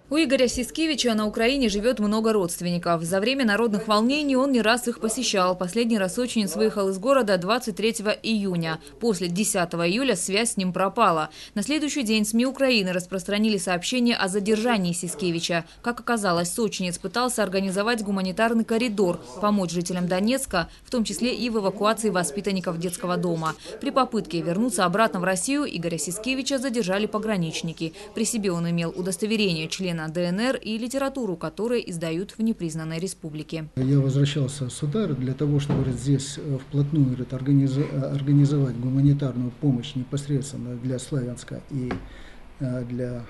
У Игоря Сискевича на Украине живет много родственников. За время народных волнений он не раз их посещал. Последний раз сочинец выехал из города 23 июня. После 10 июля связь с ним пропала. На следующий день СМИ Украины распространили сообщение о задержании Сискевича. Как оказалось, сочинец пытался организовать гуманитарный коридор, помочь жителям Донецка, в том числе и в эвакуации воспитанников детского дома. При попытке вернуться обратно в Россию Игоря Сискевича задержали пограничники. При себе он имел удостоверение члена ДНР и литературу, которые издают в непризнанной республике. Я возвращался сюда для того, чтобы здесь вплотную организовать гуманитарную помощь непосредственно для Славянска и для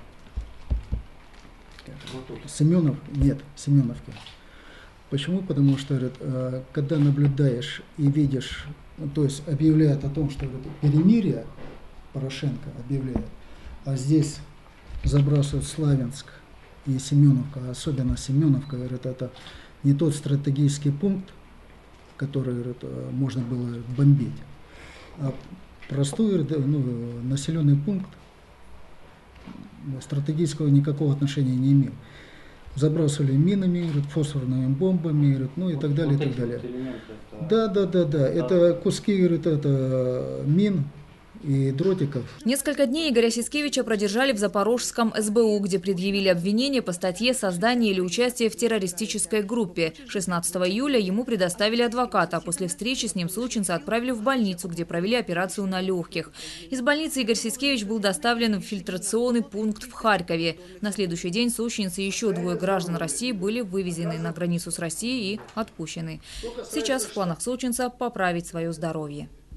Семеновки. Почему? Потому что когда наблюдаешь и видишь, то есть объявляют о том, что перемирие, Порошенко объявляет, а здесь забрасывают Славянск и Семеновка, особенно Семеновка, говорит, это не тот стратегический пункт, который, говорит, можно было бомбить, а простой, населенный пункт стратегического никакого отношения не имел. Забрасывали минами, говорит, фосфорными бомбами, говорит, ну и так далее, и так далее. Да. Это куски, говорит, это мин и дротиков. Несколько дней Игоря Сискевича продержали в Запорожском СБУ, где предъявили обвинение по статье «Создание или участие в террористической группе». 16 июля ему предоставили адвоката. После встречи с ним сочинца отправили в больницу, где провели операцию на легких. Из больницы Игорь Сискевич был доставлен в фильтрационный пункт в Харькове. На следующий день сочинец и еще 2 граждан России были вывезены на границу с Россией и отпущены. Сейчас в планах сочинца поправить свое здоровье.